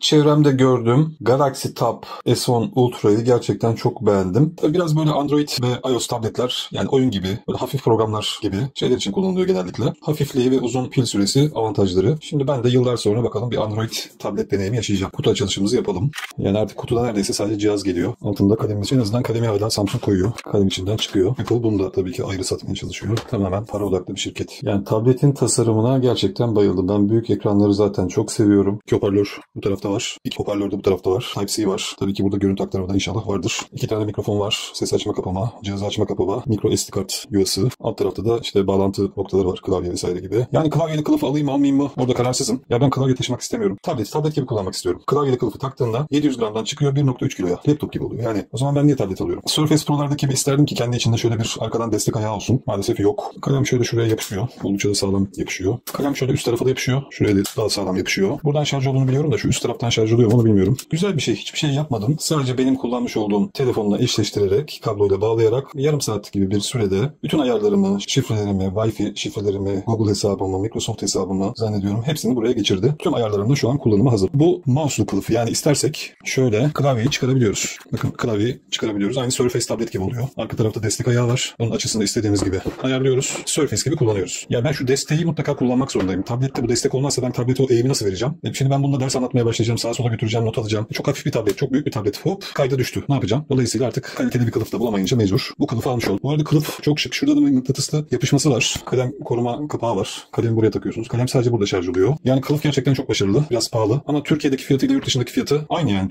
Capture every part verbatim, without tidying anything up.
Çevremde gördüğüm Galaxy Tab S on Ultra'yı gerçekten çok beğendim. Tabii biraz böyle Android ve iOS tabletler, yani oyun gibi, böyle hafif programlar gibi şeyler için kullanılıyor genellikle. Hafifliği ve uzun pil süresi avantajları. Şimdi ben de yıllar sonra bakalım bir Android tablet deneyimi yaşayacağım. Kutu açılışımızı yapalım. Yani artık kutuda neredeyse sadece cihaz geliyor. Altında kalem için, en azından kalemi hala Samsung koyuyor. Kalem içinden çıkıyor. Apple bunu da tabii ki ayrı satmaya çalışıyor. Tamamen para odaklı bir şirket. Yani tabletin tasarımına gerçekten bayıldım. Ben büyük ekranları zaten çok seviyorum. İki hoparlör bu tarafta var. İki hoparlör de bu tarafta var. Type-C var. Tabii ki burada görüntü aktarımı da inşallah vardır. İki tane mikrofon var. Ses açma kapama, cihazı açma kapama, micro S D kart yuvası. Alt tarafta da işte bağlantı noktaları var. Klavye vesaire gibi. Yani klavyeli kılıf alayım mı almayayım mı? Orada kararsızım. Ya ben klavye taşımak istemiyorum. Tablet, tablet gibi kullanmak istiyorum. Klavyeli kılıfı taktığında yedi yüz gramdan çıkıyor bir nokta üç kiloya. Laptop gibi oluyor. Yani o zaman ben niye tablet alıyorum? Surface Pro'lardaki gibi isterdim ki kendi içinde şöyle bir arkadan destek ayağı olsun. Maalesef yok. Kalem şöyle şuraya yapışıyor. Oldukça da sağlam yapışıyor. Kalem şöyle üst tarafa da yapışıyor. Şuraya da daha sağlam yapışıyor. Buradan şarj olduğunu biliyorum da şu üst taraftan şarj oluyor mu onu bilmiyorum. Güzel bir şey. Hiçbir şey yapmadım. Sadece benim kullanmış olduğum telefonla eşleştirerek, kabloyla bağlayarak yarım saat gibi bir sürede bütün ayarlarımı, şifrelerimi, Wi-Fi şifrelerimi, Google hesabımı, Microsoft hesabımı zannediyorum hepsini buraya geçirdi. Tüm ayarlarım da şu an kullanıma hazır. Bu mouse'lu kılıf. Yani istersek şöyle klavyeyi çıkarabiliyoruz. Bakın klavyeyi çıkarabiliyoruz. Aynı Surface tablet gibi oluyor. Arka tarafta destek ayağı var. Onun açısını da istediğimiz gibi ayarlıyoruz. Surface gibi kullanıyoruz. Ya ben şu desteği mutlaka kullanmak zorundayım. Tablette bu destek olmazsa ben tablete o eğimi nasıl vereceğim? E şimdi ben bununla ders anlatmaya başlayacağım. Sağa sola götüreceğim, not alacağım. Çok hafif bir tablet, çok büyük bir tablet. Hop kayda düştü. Ne yapacağım? Dolayısıyla artık kaliteli bir kılıf da bulamayınca mecbur bu kılıfı almış oldum. Bu arada kılıf çok şık. Şurada da mıknatıslı yapışması var. Kalem koruma kapağı var. Kalemi buraya takıyorsunuz. Kalem sadece burada şarj oluyor. Yani kılıf gerçekten çok başarılı. Biraz pahalı. Ama Türkiye'deki fiyatıyla yurt dışındaki fiyatı aynı yani.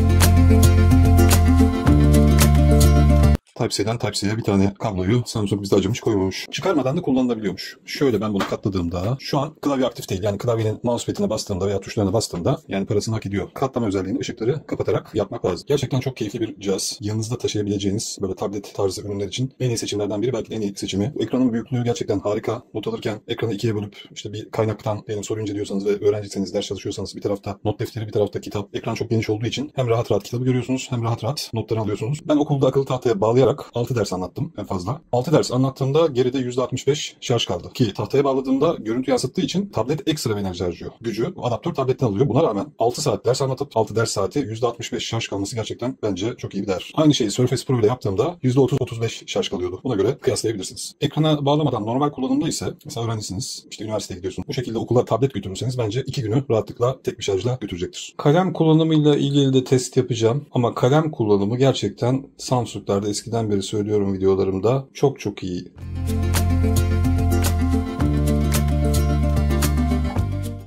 Type-C'den Type-C'ye bir tane kabloyu Samsung bizde acımış koymuş. Çıkarmadan da kullanılabiliyormuş. Şöyle ben bunu katladığımda şu an klavye aktif değil. Yani klavyenin mousepad'ine bastığımda veya tuşlarına bastığımda yani parasını hak ediyor. Katlama özelliğini ışıkları kapatarak yapmak lazım. Gerçekten çok keyifli bir cihaz. Yanınızda taşıyabileceğiniz böyle tablet tarzı ürünler için en iyi seçimlerden biri. Belki de en iyi seçimi. Bu ekranın büyüklüğü gerçekten harika. Not alırken ekranı ikiye bölüp işte bir kaynaktan diyelim soru inceliyorsanız ve öğrenciyseniz, ders çalışıyorsanız bir tarafta not defteri, bir tarafta kitap. Ekran çok geniş olduğu için hem rahat rahat kitabı görüyorsunuz hem rahat rahat notları alıyorsunuz. Ben okulda akıllı tahtaya bağlayarak altı ders anlattım en fazla. altı ders anlattığımda geride yüzde altmış beş şarj kaldı. Ki tahtaya bağladığımda görüntü yansıttığı için tablet ekstra bir enerji harcıyor. Gücü adaptör tabletten alıyor. Buna rağmen altı saat ders anlatıp altı ders saati yüzde altmış beş şarj kalması gerçekten bence çok iyi bir değer. Aynı şeyi Surface Pro ile yaptığımda yüzde otuz otuz beş şarj kalıyordu. Buna göre kıyaslayabilirsiniz. Ekrana bağlamadan normal kullanımda ise mesela öğrencisiniz, işte üniversiteye gidiyorsunuz. Bu şekilde okula tablet götürürseniz bence iki günü rahatlıkla tek bir şarjla götürecektir. Kalem kullanımıyla ilgili de test yapacağım. Ama kalem kullanımı gerçekten Samsung'larda eskiden beri söylüyorum videolarımda çok çok iyi.